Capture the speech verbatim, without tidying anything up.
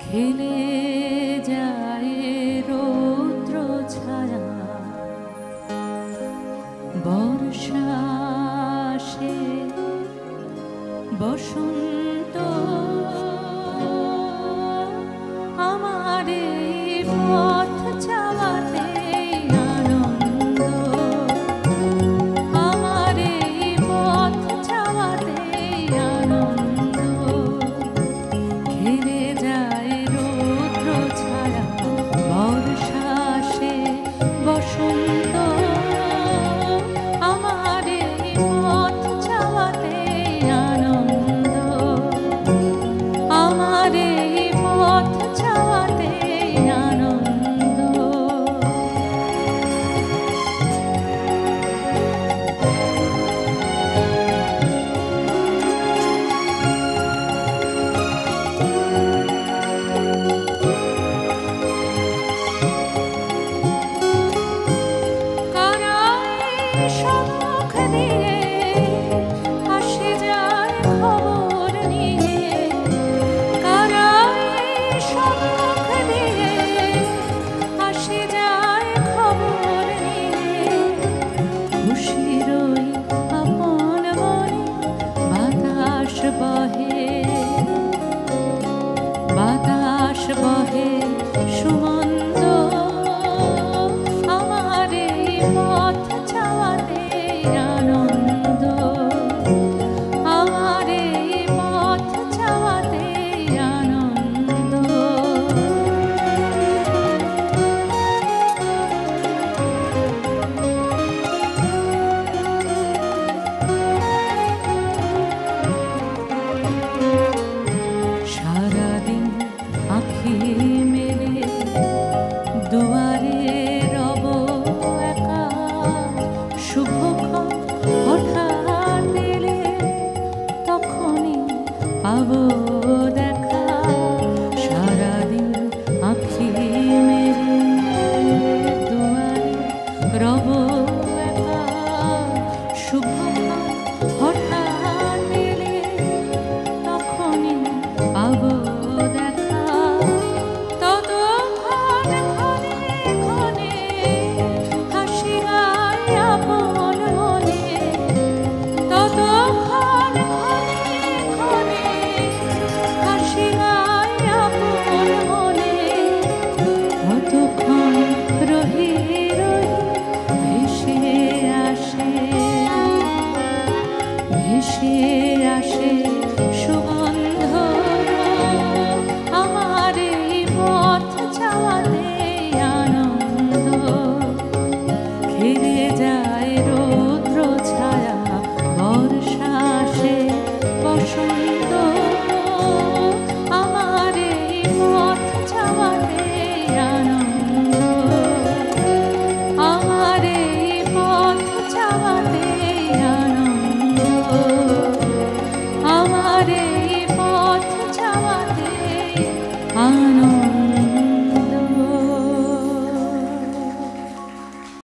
খেলে যায় রৌদ্র ছায়া, বর্ষা আসে বসন্ত আমার এই পথ চাওয়াতে আনন্দ, আমার এই পথ চাওয়াতে আনন্দ। ঘিরে যায় রৌদ্র ছায়া, বর্ষা আসে বসন্ত আমার এই পথ চাওয়াতে আনন্দ, আমার এই পথ চাওয়াতে আনন্দ। সম্মুখ দিয়ে আসে যায় খবর নিয়ে, কারাই সম্মুখ দিয়ে আসে যায় খবর নিয়ে। খুশির ওই আপন মনে বাতাস বহে, বাতাস বহে সুমন্দ আমার এই পথ চাওয়াতে আনন্দ, আমার এই পথ চাওয়াতে আনন্দ। সারাদিন আঁখি মেলে দুয়ারে রব একা, শুভক্ষণ হঠাৎ এলে তখনই পাবো দেখা। সারাদিন আঁখি মেলে দুয়ারে রব একা, শুভক্ষণ হঠাৎ এলে তখনই পাবো দেখা। ততক্ষণ ক্ষণে ক্ষণে হাসি গায় আপন মনে, ততক্ষণ ক্ষণে ক্ষণে হাসি গায় আপন মনে। ততক্ষণ রহি রহি ভেসে আসে, ভেসে আসে সুগন্ধ আমার এই পথ চাওয়াতে আনন্দ। ঘিরে যায় রৌদ্র ছায়া,